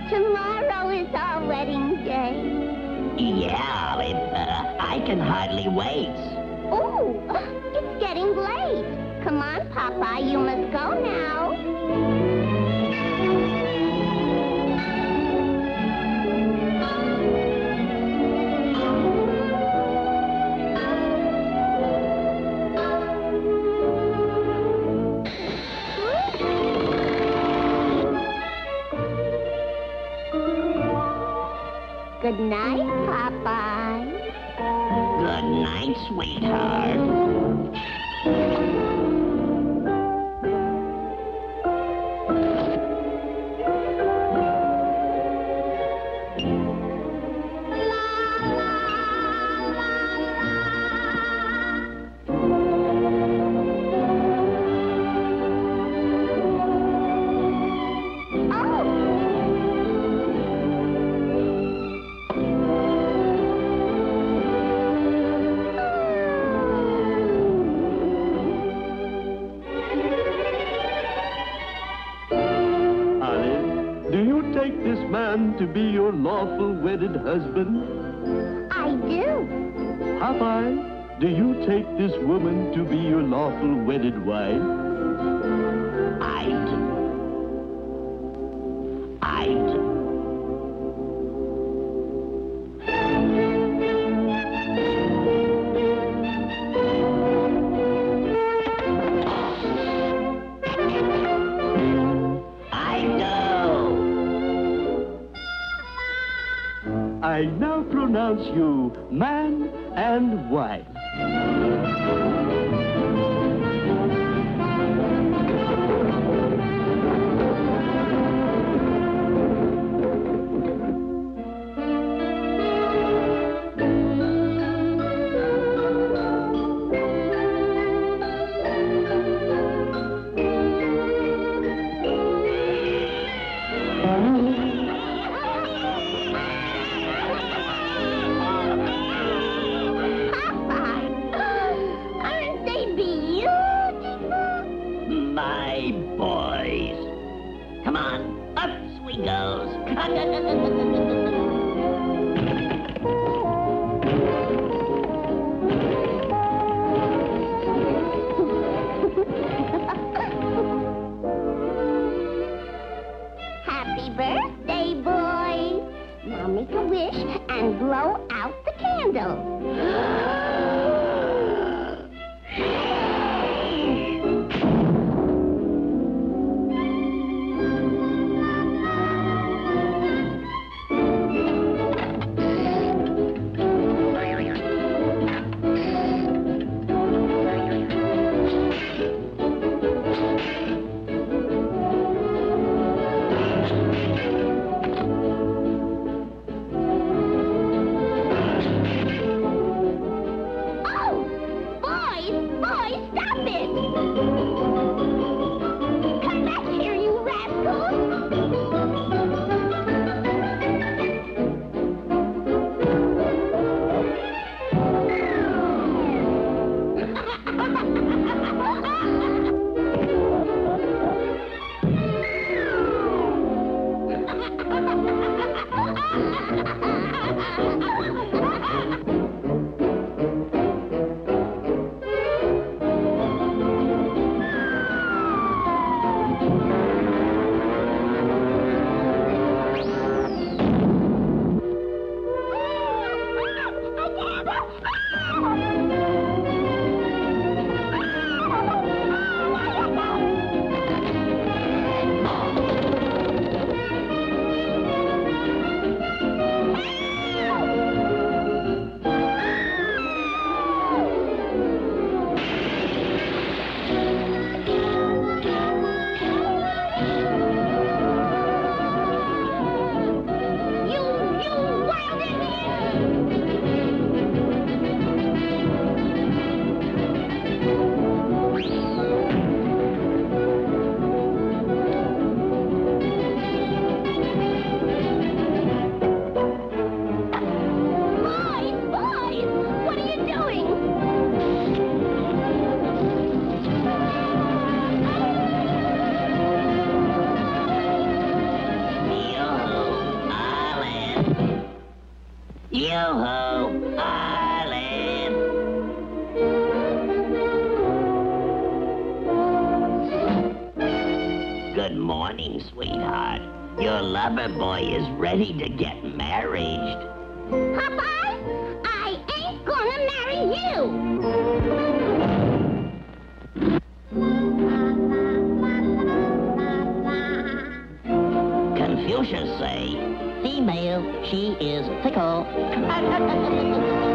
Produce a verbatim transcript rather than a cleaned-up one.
Tomorrow is our wedding day. Yeah, Olive. Uh, I can hardly wait. Oh, it's getting late. Come on, Popeye, you must go now. Good night, Popeye. Good night, sweetheart. To be your lawful wedded husband? I do. Popeye, do you take this woman to be your lawful wedded wife? I do. I do. I now pronounce you man and wife. Happy birthday, boys. Now make a wish and blow out the candle. Yoo-hoo, Olive. Good morning, sweetheart. Your lover boy is ready to get married. Popeye, I ain't gonna marry you. Confucius say, Female, she is fickle.